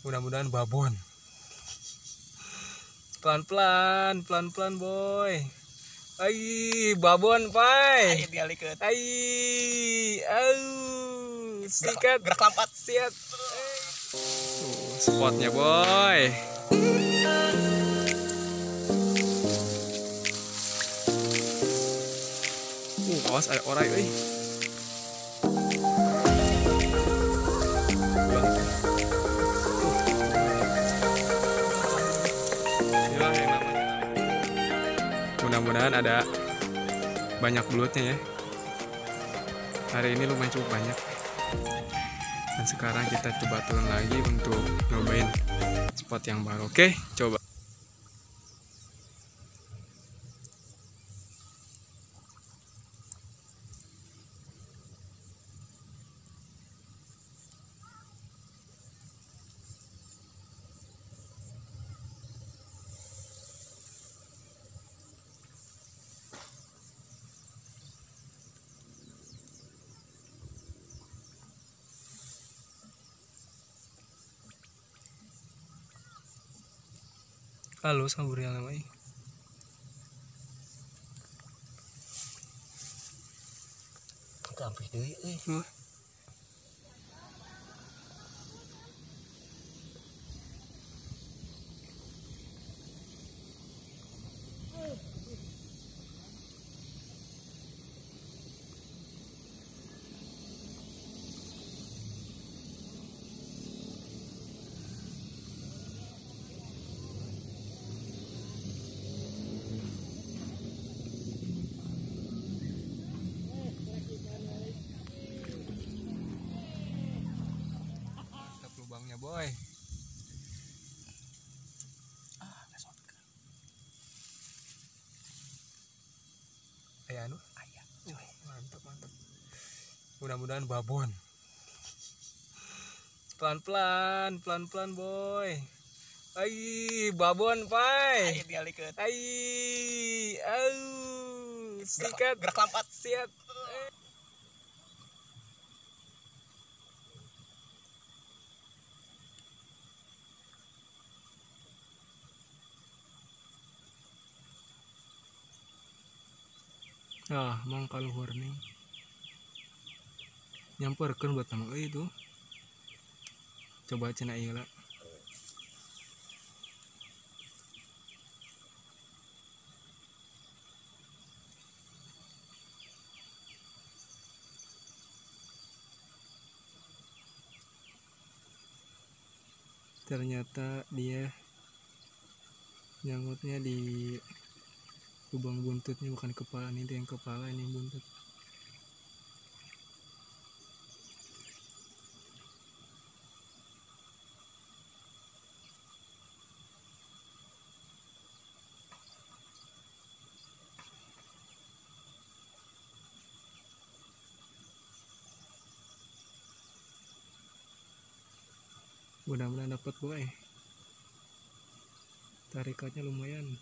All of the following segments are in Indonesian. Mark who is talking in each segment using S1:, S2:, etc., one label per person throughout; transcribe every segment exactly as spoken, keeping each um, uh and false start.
S1: Mudah-mudahan babon. Pelan-pelan, pelan-pelan boy. Ai, babon pai.
S2: Ayo dialikeun.
S1: Ai, au. Sikat,
S2: gerak lampat.
S1: Siat. Tuh, spotnya boy. Uh, awas ada orang euy. Mudah-mudahan ada banyak belutnya ya. Hari ini lumayan cukup banyak. Dan sekarang kita coba turun lagi untuk nyobain spot yang baru. Oke, coba. Halo, samburial namanya.
S2: Kampih deui euy.
S1: Uh. Lubangnya boy.
S2: Ah, kesotkeun.
S1: Aya anu?
S2: Aya.
S1: Uh, mantap, mantap. Mudah-mudahan babon. Pelan-pelan, pelan-pelan boy. Ai, babon pai.
S2: Ayo dialikeun.
S1: Ai, au. Sikat,
S2: gerak lampat.
S1: Siat. Ah, mang kaluhur nih. Nyamperkeun buat nama euy itu. Coba cenah ieu lah. Ternyata dia nyangkutnya di lubang buntutnya, bukan kepala. Ini yang kepala, ini buntut. Mudah-mudahan dapat boy. Tarikatnya lumayan.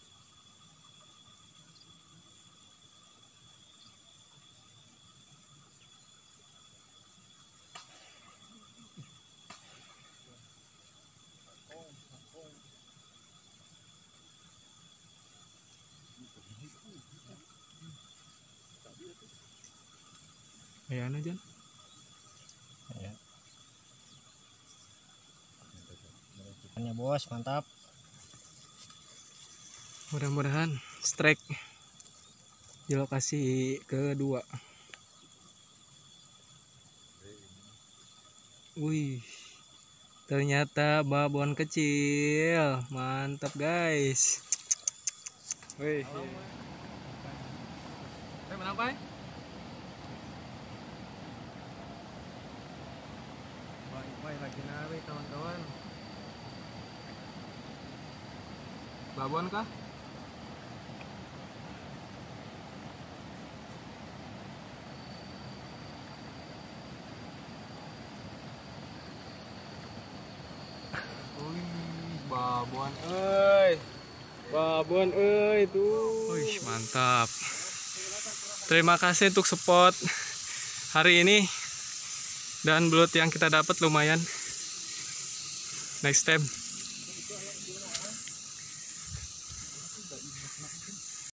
S1: Ayana Jan.
S2: Ya. Hanya bos, mantap.
S1: Mudah-mudahan strike di lokasi kedua. Wih, ternyata babon kecil. Mantap guys. Wih. Saya menang Pai? Baik-baik lagi narik kawan-kawan. Babon kah? Babon euy. Babon euy tuh. Wih, mantap. Terima kasih untuk spot hari ini. Dan belut yang kita dapat lumayan. next time.